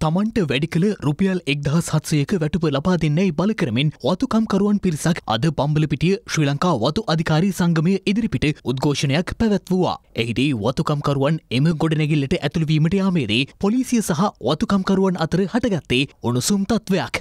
තමන්ට වැඩි කළ රුපියල් 1700ක වැටුප ලබා දෙන්නයි බල කරමින් වතුකම්කරුවන් පිරිසක් අද බම්බලපිටිය ශ්‍රී ලංකා වතු අධිකාරී සංගමය ඉදිරිපිට උද්ඝෝෂණයක් පැවැත්වුවා. එහිදී වතුකම්කරුවන් එම ගොඩනැගිල්ලට ඇතුළු වීමට යාමේදී පොලිසිය සහ වතුකම්කරුවන් අතර හටගත්තේ උණුසුම් තත්වයක්.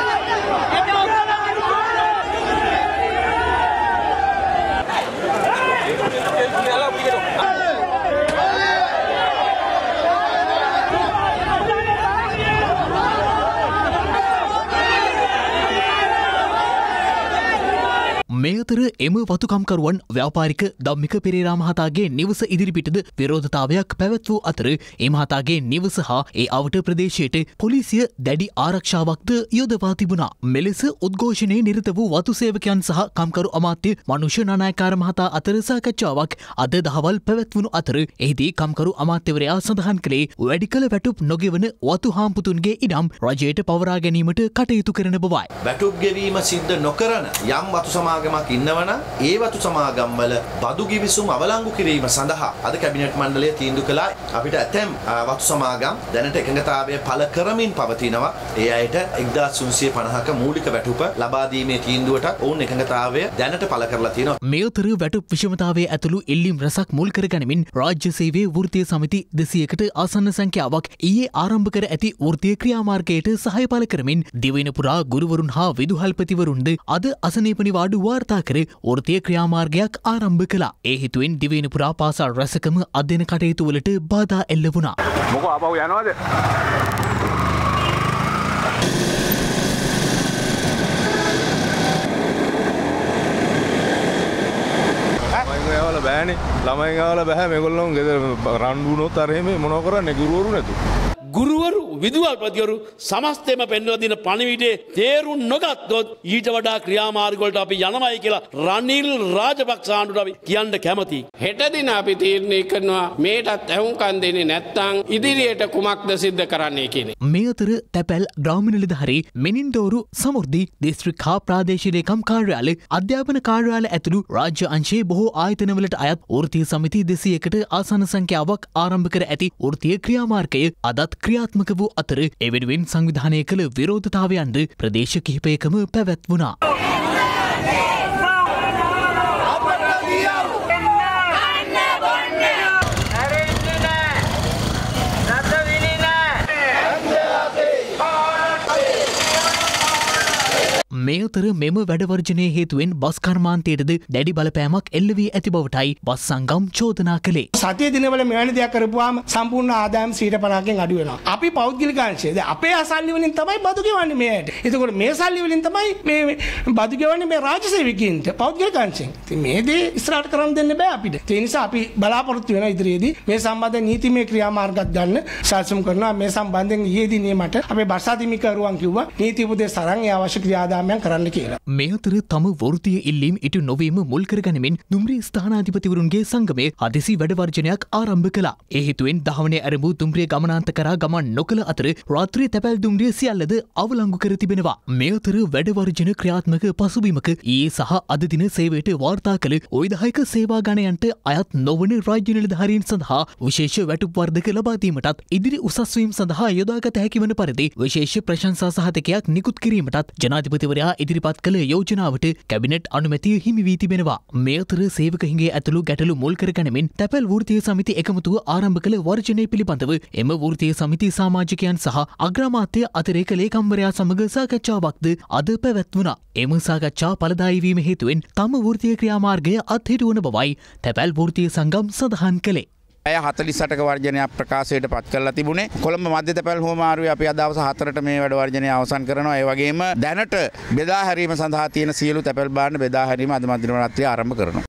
මේ අතර එම වතුකම්කරුවන් ව්‍යාපාරික ධම්මික පෙරේරා මහතාගේ නිවස ඉදිරිපිටද විරෝධතාවයක් පැවැත් වූ අතර ඒ මහතාගේ නිවස හා ඒ අවට ප්‍රදේශයට පොලිසිය දැඩි ආරක්ෂාවක්ද යොදවා තිබුණා. මෙලෙස උද්ඝෝෂණයේ නිරත වූ වතු සේවකයන් සහ කම්කරු අමාත්‍ය මනුෂ්‍ය නානායකාර මහතා අතර සාකච්ඡාවක් අද දහවල් පැවැත්වුණු අතර එහිදී කම්කරු අමාත්‍යවරයා සඳහන් කළේ වැඩි කළ වැටුප් නොගෙවන වතු හාම්පුතුන්ගේ ඉඩම් රජයට පවරා ගැනීමට කටයුතු කරන බවයි. වැටුප් ගෙවීම සිද්ධ නොකරන යම් වතු සමාගමක් ඉන්නවනම් ඒ වතු සමාගම් වල බදු ගිවිසුම් අවලංගු කිරීම සඳහා අද කැබිනට් මණ්ඩලය තීන්දුව කළා. අපිට ඇතැම් වතු සමාගම් දැනට එකඟතාවය පළ කරමින් පවතිනවා. ඒ අයට 1350ක මූලික වැටුප ලබා දීමේ තීන්දුවට ඔවුන් එකඟතාවය දැනට පළ කරලා තියෙනවා. මේ අතර වැටුප් විෂමතාවයේ ඇතුළු එල්ලීම් රසක් මුල් කරගනිමින් රාජ්‍ය සේවයේ වෘත්තීය සමිති 200කට ආසන්න සංඛ්‍යාවක් ඊයේ ආරම්භ කර ඇති වෘත්තීය ක්‍රියාමාර්ගයට සහාය පළ කරමින් දිවයින පුරා ගුරුවරුන් හා විදුහල්පතිවරුන්ද අද අසනීප නිවාඩු වාර්තා කර වෘත්තීය ක්‍රියාමාර්ගයක් ආරම්භ කළා. ඒ හේතුවෙන් දිවයින පුරා පාසල් රැසකම අධ්‍යයන කටයුතු වලට බාධා එල්ල වුණා. මොකෝ ආපහු යනවද? ළමයි බෑනේ. ළමයි ගාවල බෑ මේගොල්ලෝ ගෙදර රණ්ඩු වුණොත් අර එහෙම මොනව කරන්නේ ගුරුවරු නැතු. ගුරුවරු විදුහල්පතිවරු සමස්තෙම පෙන්වලා දෙන පණිවිඩේ තේරුම් නොගත්තොත් ඊට වඩා ක්‍රියාමාර්ග වලට අපි යනවායි කියලා රනිල් රාජපක්ෂ ආණ්ඩුවට අපි කියන්න කැමතියි. හෙට දින අපි තීරණය කරනවා මේටත් ඇහුම්කන් දෙන්නේ නැත්නම් ඉදිරියට කුමක්ද සිද්ධ කරන්නේ කියන. මේ අතර තැපැල් ග්‍රාමීය නිලධාරී මෙනින්දෝරු සමෘද්ධි දිස්ත්‍රික් හා ප්‍රාදේශීය ලේකම් කාර්යාලය අධ්‍යාපන කාර්යාලය ඇතුළු රාජ්‍ය අංශයේ බොහෝ ආයතනවලට අයත් වෘත්තීය සමිති 200කට ආසන්න සංඛ්‍යාවක් ආරම්භ කර ඇති වෘත්තීය ක්‍රියාමාර්ගය අදත් ක්‍රියාත්මක වූ අතර ඒ වෙනුවෙන් සංවිධානය කළ විරෝධතාවයන්ද ප්‍රදේශ කිහිපයකම පැවැත්වුණා. මේ අතර මෙම වැඩවර්ජනය හේතුවෙන් බස් කර්මාන්තයටද දැඩි බලපෑමක් එල්ල වී ඇති බවටයි බස් සංගම් චෝදනා කළේ. සතිය දිනවල මෙවැනි දෙයක් කරපුවාම සම්පූර්ණ ආදායම 50%කින් අඩු වෙනවා. අපි පෞද්ගලික අංශය දැන් අපේ සල්ලි වලින් තමයි බදු ගෙවන්නේ මෙයට. ඒකෝට මේ සල්ලි වලින් තමයි මේ බදු ගෙවන්නේ මේ රාජ්‍ය සේවකයන්ට පෞද්ගලික අංශයෙන්. ඉතින් මේ දේ ඉස්සරහට කරන්න දෙන්න බෑ අපිට. ඒ නිසා අපි බලාපොරොත්තු වෙනවා ඉදිරියේදී මේ සම්බන්ධ නීතිමය ක්‍රියාමාර්ගයක් ගන්න සැලසුම් කරනවා. මේ සම්බන්ධයෙන් ඊයේදී නියමට අපේ බර්ෂාතිමිකරුවන් කිව්වා නීති උපදෙස් අරන් ඒ අවශ්‍ය ක්‍රියාදාමයන් කරන්න කියලා. මේ අතර තම වෘත්තීය ඉල්ලීම් ඉටු නොවීම මුල් කරගනිමින් දුම්රිය ස්ථානාධිපතිවරුන්ගේ සංගමය හදිසි වැඩවර්ජනයක් ආරම්භ කළා. ඒ හේතුවෙන් දහවනේ ආරම්භ දුම්රිය ගමනාන්ත කරා ගමන් නොකළ අතර රාත්‍රී තැපැල් දුම්රිය සියල්ලද අවලංගු කර තිබෙනවා. මේ අතර වැඩවර්ජන ක්‍රියාත්මක පසුබිමක ඊයේ සහ අද දින සේවයට වාර්තා කළ ඔයදායක සේවා ගණයන්ට අයත් නොවන රාජ්‍ය නිලධාරීන් සඳහා විශේෂ වැටුප් වර්ධක ලබා දීමටත් ඉදිරි උසස් වීම සඳහා යොදාගත හැකි වන පරිදි විශේෂ ප්‍රශංසා සහතිකයක් නිකුත් කිරීමටත් ජනාධිපතිවරයා ඉදිරිපත් කළ යෝජනාවට කැබිනට් අනුමැතිය හිමි වී තිබෙනවා. මේ අතර සේවක හිඟේ ඇතුළු ගැටලු මුල් කරගනිමින් තැපැල් වෘත්තීය සමිති එකමුතුව ආරම්භ කළ වර්ජනය පිළිබඳව එම වෘත්තීය සමිති සමාජිකයන් සහ අග්‍රාමාත්‍ය අතිරේක ලේකම්වරයා සමග සාකච්ඡාවක්ද අද පැවැත්වුණා. එම සාකච්ඡා ඵලදායී වීම හේතුවෙන් තම වෘත්තීය ක්‍රියාමාර්ගය අත්හිටුවන බවයි තැපැල් වෘත්තීය සංගම් සඳහන් කළේ. 48ක වර්ජනයක් ප්‍රකාශයට පත් කරලා තිබුණේ. කොළඹ මධ්‍ය තැපැල් හෝමාරුවේ අපි අද දවස් 4ට මේ වැඩ වර්ජනය අවසන් කරනවා. ඒ වගේම දැනට බෙදා හැරීම සඳහා තියෙන සියලු තැපැල් භාණ්ඩ බෙදා හැරීම අද මධ්‍යම රාත්‍රියේ ආරම්භ කරනවා.